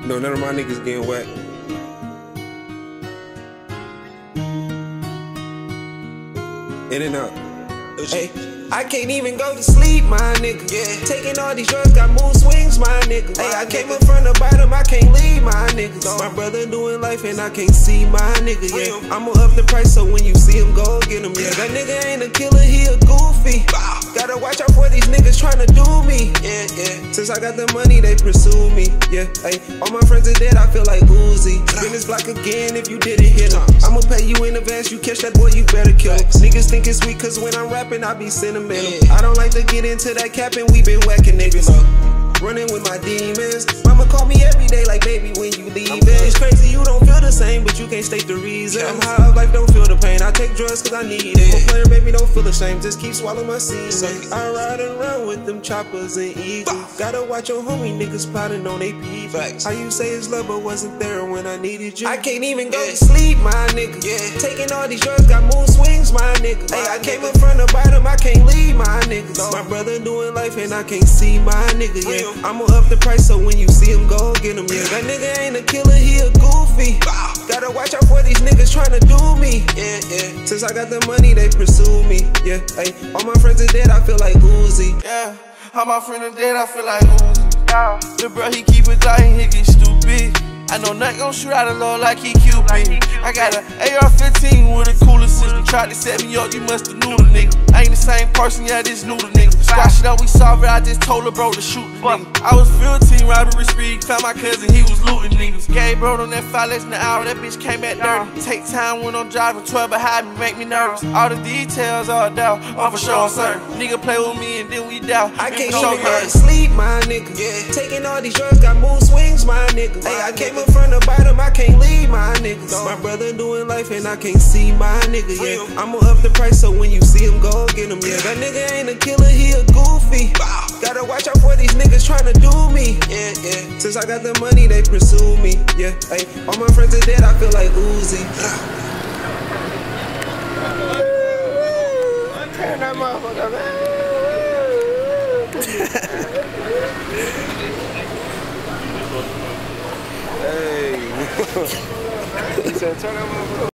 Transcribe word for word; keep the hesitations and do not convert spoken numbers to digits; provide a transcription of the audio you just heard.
No, none of my niggas getting whacked. In and out. Hey, I can't even go to sleep, my nigga. Yeah. Taking all these drugs, got mood swings, my nigga. Hey, I came up from the bottom, I can't leave, my nigga. No. My brother doing life and I can't see my nigga. Yeah, I'ma up the price so when you see him, go get him. Yeah, that nigga ain't a killer, he a goofy. Gotta watch out for these niggas tryna do me. Yeah, yeah. Since I got the money, they pursue me. Yeah, hey, all my friends are dead, I feel like Uzi. Spin this block again if you didn't hit him. I'ma pay you in advance, you catch that boy, you better kill him. Niggas think it's sweet cause when I'm rapping, I be sentimental. I don't like to get into that capping, we been whacking niggas. Running with my demons. Mama call me every day like, baby, when you leaving. It's crazy you don't feel the same, but you can't state the reason. I'm high up life, don't feel the pain. I take drugs cause I need it. No player, baby, don't feel ashamed. Just keep swallowing my seeds. I ride around with them choppers and eagles. Gotta watch your homie niggas plotting on they people. How you say it's love but wasn't there when I needed you? I can't even go to sleep, my nigga. Yeah. Taking all these drugs, got mood swings, my nigga. Hey, I came up from the bottom, I can't leave, my nigga. No. My brother doing life and I can't see my nigga. Yeah. I'ma up the price so when you see him, go get him. Yeah, that nigga ain't a killer, he a goofy. Gotta watch out for these niggas tryna do me. Yeah, yeah. Since I got the money, they pursue me. Yeah, hey, all my friends are dead, I feel like Uzi. Yeah, all my friends are dead, I feel like Uzi. Yeah, the bro, he keep it dying, he get stupid. I know nothing gon' shoot out of low like he Cupid. I got an A R fifteen with a cooler system. Tried to set me up, you musta knew the nigga. I ain't the same person, yeah, this Noodah nigga. Squash it up, we solve it, I just told her bro to shoot the nigga. I was fifteen, robbery spree, found my cousin, he was looting niggas. Gave bro on that five less than an hour, that bitch came back dirty. Take time when I'm driving, twelve behind me, make me nervous. All the details all down, I'm for sure certain. Nigga play with me and then we down. I can't even go to sleep, my nigga. Yeah. Taking all these drugs, got mood swings, my nigga. Hey, I came up from the bottom, I can't leave, my niggas. No. My brother doing life and I can't see my nigga. Yeah, I'ma up the price so when you see him, go get him. Yeah, that nigga ain't a killer, he a goofy. Gotta watch out for these niggas tryna do me. Yeah, yeah. Since I got the money, they pursue me. Yeah, hey, all my friends are dead, I feel like Uzi. Turn that motherfucker, man. Hey. He said, turn that motherfucker.